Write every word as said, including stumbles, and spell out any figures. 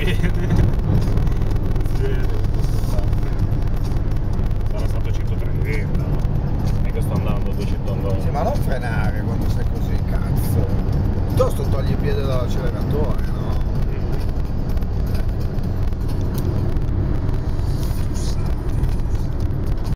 vede. Si vede. Sarà stato centotrenta. Non è che sto andando a duecento all'ora. Sì, ma non frenare quando sei così, cazzo. Piuttosto togli il piede dall'acceleratore.